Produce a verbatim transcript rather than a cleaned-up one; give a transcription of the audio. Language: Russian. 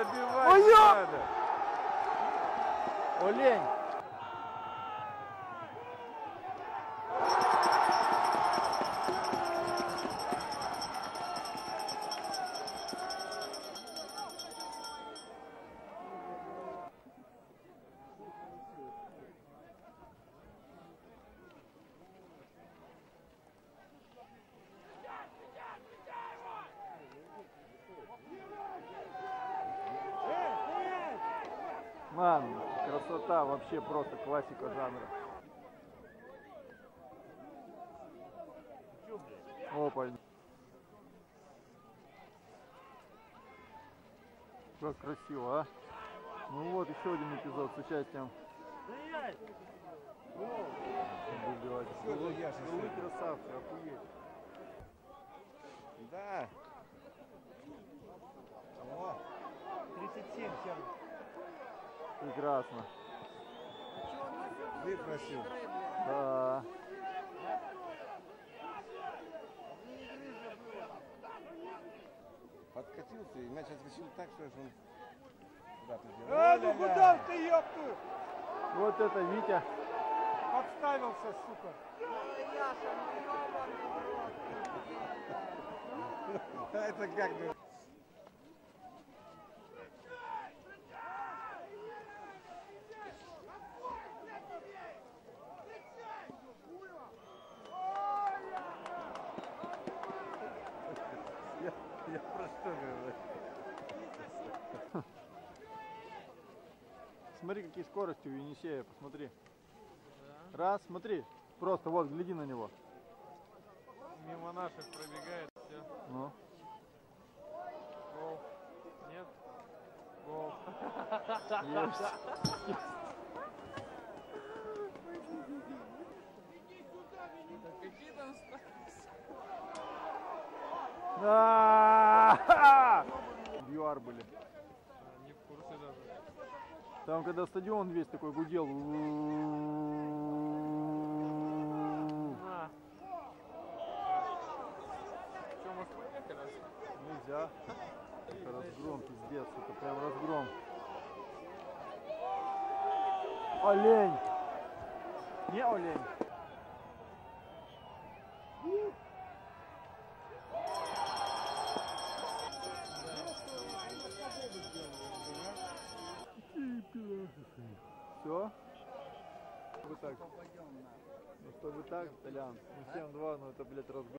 забивать Ой, надо. Олень! Ман, красота, вообще просто классика жанра. Опа. Как красиво, а? Ну вот еще один эпизод с участием. Голы красавцы, охуеть. Да. О, тридцать семь, Серый. Прекрасно. Выпросил. Да. Подкатился и мяч отскочил так, что он куда-то делал. А, ну куда ты, ёпту? Вот это Витя. Подставился, сука. Это как бы... Я, я про что говорю? Смотри, какие скорости у Енисея, посмотри. Раз, смотри. Просто вот, гляди на него. Мимо наших пробегает, все. Ну. Гол. Нет? Гол. Есть. Какие там ЮАР были. Не в курсе даже. Там, когда стадион весь такой гудел. На. Что, мы поехали? Нельзя. Это разгром, пиздец. Это прям разгром. Олень. Не олень. Все? Чтобы так. Ну чтобы так, Толян. Ну семь два, ну это, блядь, разгром.